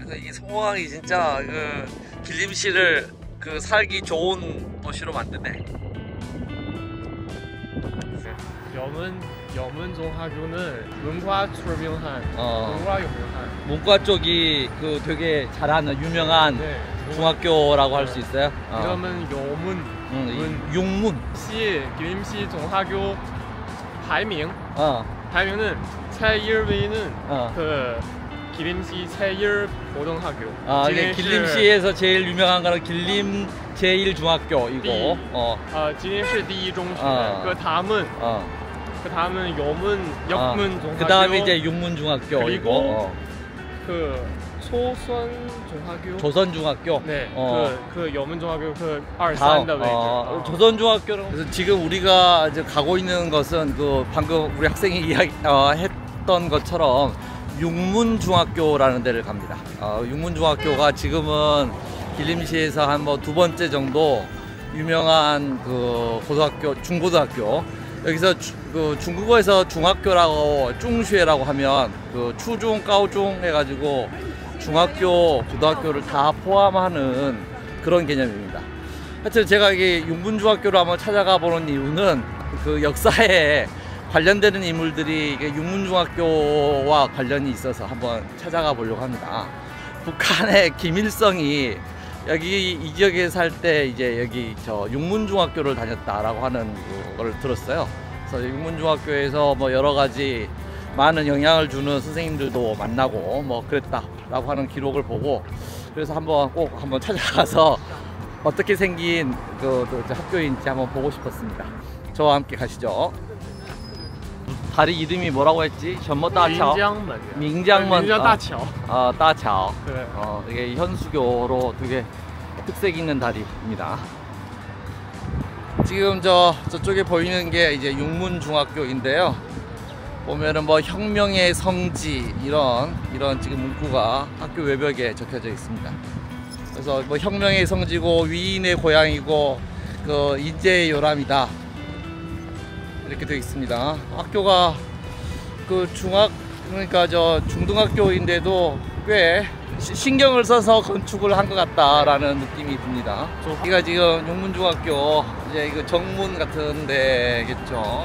그래서 이 송어항이 진짜 그 길림시를 그 살기 좋은 도시로 만드네. 여문종학교는 문과 출명한 문과 유명한 문과 쪽이 그 되게 잘하는 유명한 네, 중학교라고 할 수 있어요. 이러면 용문 시 길림시 종학교 排名 排名는 제1위는 그 길림시 제1 고등학교. 길림시에서 제일 유명한 거는 길림 제1중학교이고 길림시 第一中学. 그 다음은 역문중학교. 그 다음에 이제 용문중학교이고 그 조선중학교. 조선중학교. 네. 그 여문중학교 그 2, 3的位置. 조선중학교는 그래서 지금 우리가 이제 가고 있는 것은 그 방금 우리 학생이 했던 것처럼 육문중학교라는 데를 갑니다. 육문중학교가 지금은 길림시에서 한 뭐 2번째 정도 유명한 그 고등학교, 중고등학교. 여기서 그 중국어에서 중학교라고 중슈에라고 하면 그 추중, 까오중 해가지고 중학교, 고등학교를 다 포함하는 그런 개념입니다. 하여튼 제가 이게 육문중학교를 한번 찾아가 보는 이유는 그 역사에 관련되는 인물들이 육문중학교와 관련이 있어서 한번 찾아가 보려고 합니다. 북한의 김일성이 여기 이 지역에 살 때 이제 여기 저 육문중학교를 다녔다라고 하는 걸 들었어요. 그래서 육문중학교에서 뭐 여러 가지 많은 영향을 주는 선생님들도 만나고 뭐 그랬다라고 하는 기록을 보고 그래서 꼭 한번 찾아가서 어떻게 생긴 그 학교인지 한번 보고 싶었습니다. 저와 함께 가시죠. 다리 이름이 뭐라고 했지? 전모다桥. 민장먼. 다桥. 네. 이게 현수교로 되게 특색 있는 다리입니다. 지금 저쪽에 보이는 게 이제 육문중학교인데요. 보면은 뭐 혁명의 성지 이런 지금 문구가 학교 외벽에 적혀져 있습니다. 그래서 뭐 혁명의 성지고 위인의 고향이고 그 인재의 요람이다. 이렇게 되어 있습니다. 학교가 그 그러니까 중등학교인데도 꽤 신경을 써서 건축을 한 것 같다라는 느낌이 듭니다. 여기가 지금 용문중학교 이제 이거 정문 같은 데겠죠.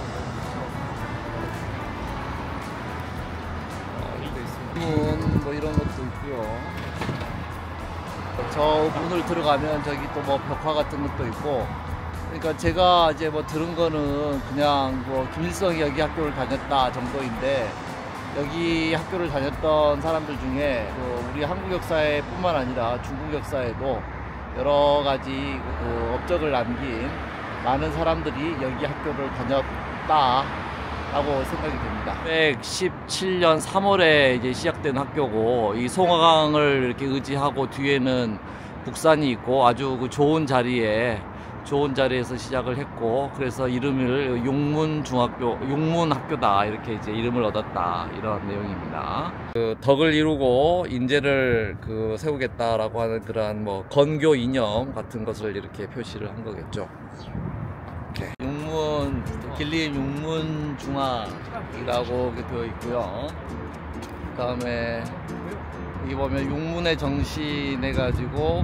문 뭐 이런 것도 있고요. 저 문을 들어가면 저기 또 뭐 벽화 같은 것도 있고. 그러니까 제가 이제 뭐 들은 거는 그냥 뭐 김일성이 여기 학교를 다녔다 정도인데 여기 학교를 다녔던 사람들 중에 우리 한국 역사에 뿐만 아니라 중국 역사에도 여러 가지 업적을 남긴 많은 사람들이 여기 학교를 다녔다 라고 생각이 됩니다. 1917년 3월에 이제 시작된 학교고 이 송어강을 이렇게 의지하고 뒤에는 북산이 있고 아주 그 좋은 자리에서 시작을 했고 그래서 이름을 용문학교다 이렇게 이제 이름을 얻었다 이런 내용입니다. 그 덕을 이루고 인재를 세우겠다라고 하는 그러한 뭐 건교 이념 같은 것을 이렇게 표시를 한 거겠죠. 길림 육문중학이라고 되어 있고요. 그 다음에 여기 보면 육문의 정신 해가지고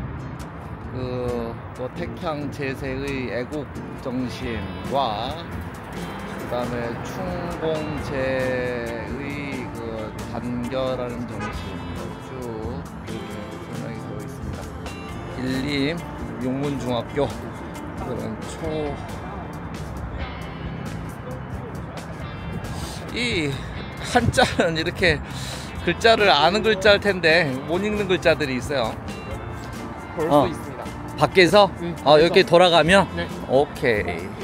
뭐 택향 제세의 애국 정신과 그 다음에 충공제의 단결하는 정신 쭉 이렇게 설명이 되어 있습니다. 길림 용문중학교 그런 이 한자는 이렇게 글자를 아는 글자일 텐데 못 읽는 글자들이 있어요. 볼 수 있습니다. 밖에서? 이렇게 돌아가면? 네. 오케이.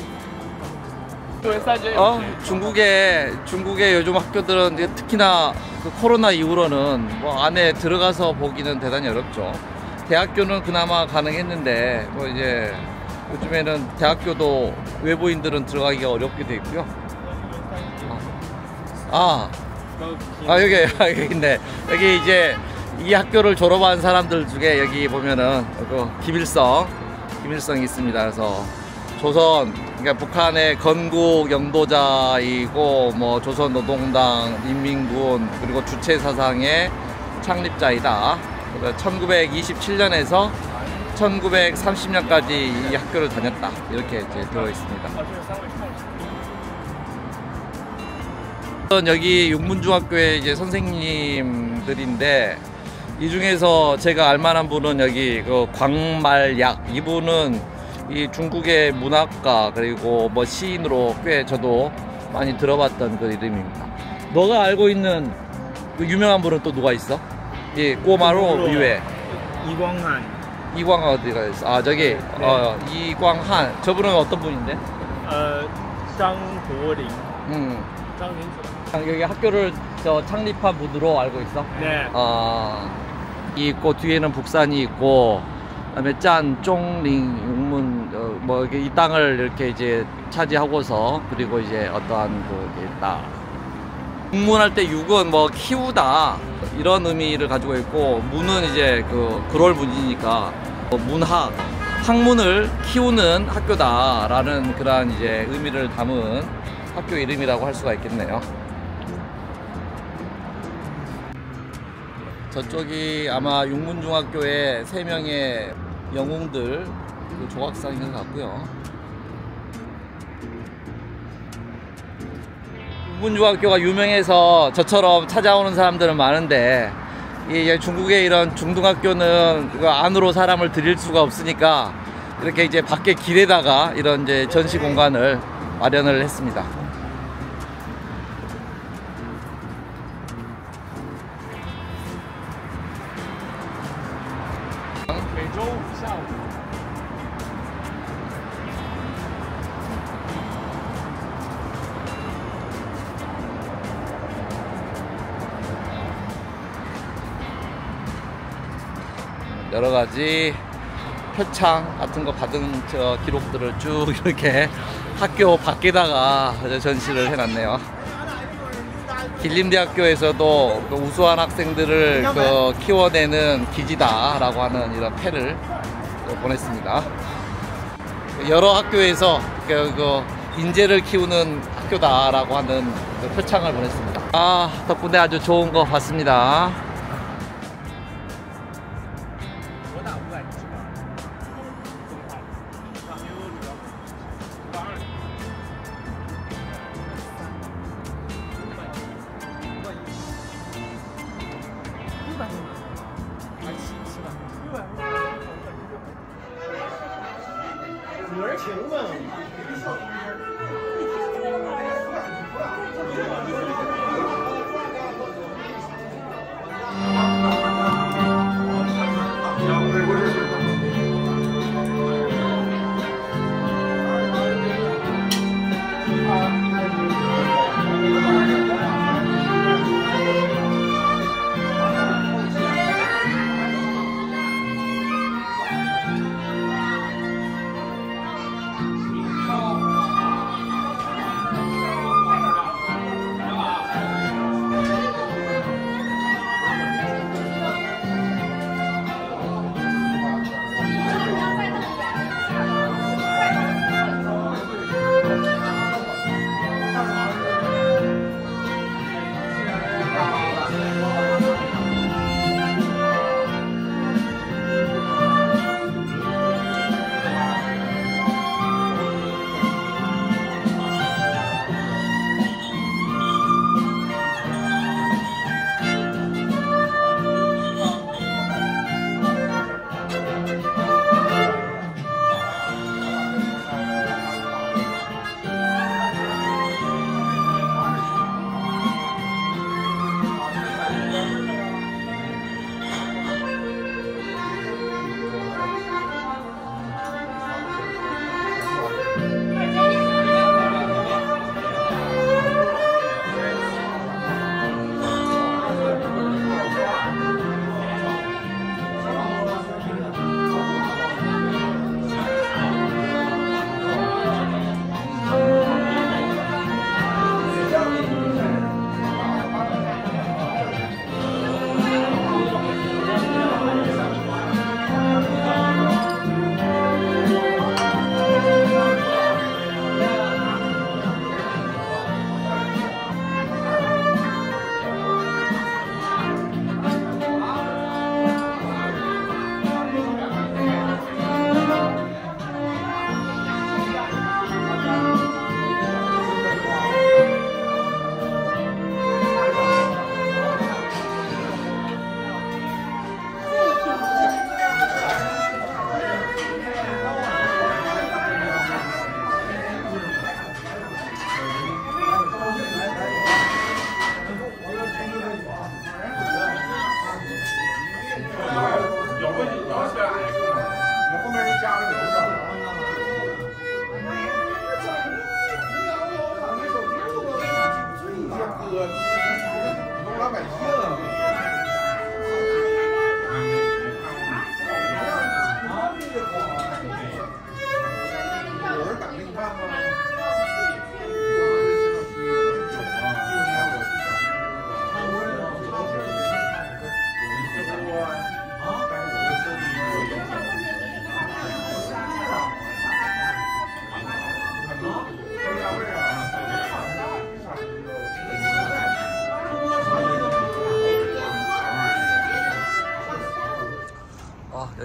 중국의 요즘 학교들은 특히나 그 코로나 이후로는 뭐 안에 들어가서 보기는 대단히 어렵죠. 대학교는 그나마 가능했는데 뭐 이제 요즘에는 대학교도 외부인들은 들어가기가 어렵게 돼 있고요. 여기 있네. 여기 이제 이 학교를 졸업한 사람들 중에 여기 보면은 김일성이 있습니다. 그래서 그러니까 북한의 건국 영도자이고 뭐 조선노동당, 인민군 그리고 주체 사상의 창립자이다. 1927년에서 1930년까지 이 학교를 다녔다. 이렇게 이제 되어 있습니다. 여기 육문중학교의 이제 선생님들인데 이 중에서 제가 알만한 분은 여기 그 광말약, 이분은 이 중국의 문학가 그리고 뭐 시인으로 꽤 저도 많이 들어봤던 그 이름입니다. 너가 알고 있는 그 유명한 분은 또 누가 있어? 이 꼬마로 이외. 이광한 어디가 있어? 아 저기 네. 이광한 저분은 어떤 분인데? 장보링. 여기 학교를 창립한 분으로 알고 있어? 네. 이 있고 뒤에는 북산이 있고 그다음에 짠, 쫑링, 육문 뭐 이 땅을 이렇게 이제 차지하고서 그리고 이제 어떠한 그 있다. 육문할 때 육은 뭐 키우다 이런 의미를 가지고 있고 문은 이제 그 그럴 문이니까 문학, 학문을 키우는 학교다라는 그러한 이제 의미를 담은 학교 이름이라고 할 수가 있겠네요. 저쪽이 아마 육문중학교의 3명의 영웅들 그 조각상인 것 같고요. 육문중학교가 유명해서 저처럼 찾아오는 사람들은 많은데 이 중국의 이런 중등학교는 그 안으로 사람을 들일 수가 없으니까 이렇게 이제 밖에 길에다가 이런 이제 전시 공간을 마련을 했습니다. 여러 가지 표창 같은 거 받은 기록들을 쭉 이렇게 학교 밖에다가 전시를 해놨네요. 길림대학교에서도 그 우수한 학생들을 키워내는 기지다라고 하는 이런 패를 보냈습니다. 여러 학교에서 인재를 키우는 학교다라고 하는 표창을 보냈습니다. 덕분에 아주 좋은 거 봤습니다.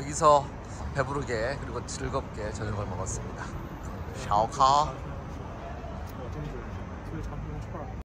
여기서 배부르게 그리고 즐겁게 저녁을 먹었습니다. 샤오카